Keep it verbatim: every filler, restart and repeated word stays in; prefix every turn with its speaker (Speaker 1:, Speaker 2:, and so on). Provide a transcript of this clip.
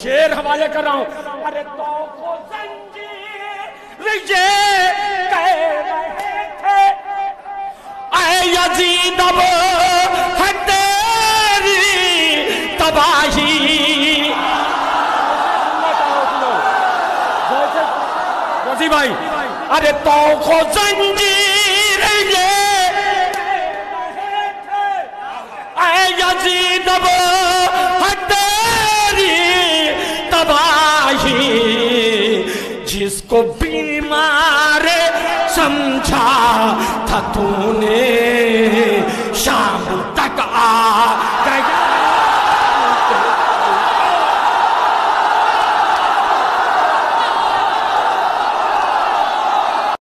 Speaker 1: शेर हवाले कर रहा हूं। अरे तो को जंजीर ये कह रहे थे ऐ यजीद अब है तेरी तबाही। रजी भाई अरे तो को जंजीर ये ऐ यजीद अब है तेरी तबाही। जिसको बीमार समझा था तूने